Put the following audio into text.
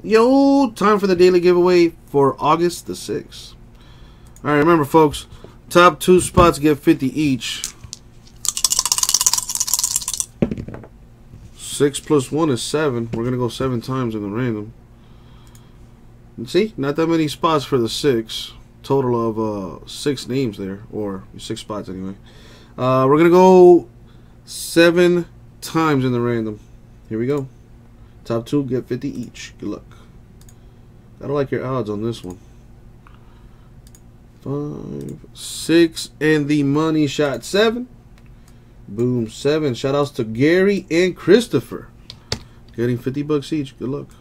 Yo, time for the daily giveaway for August the 6th. Alright, remember folks, top 2 spots get 50 each. 6 plus 1 is 7. We're going to go 7 times in the random. And see, not that many spots for the 6. Total of 6 names there, or 6 spots anyway. We're going to go 7 times in the random. Here we go. Top 2 get 50 each. Good luck. I don't like your odds on this one. 5, 6, and the money shot 7. Boom, 7. Shout outs to Gary and Christopher. Getting 50 bucks each. Good luck.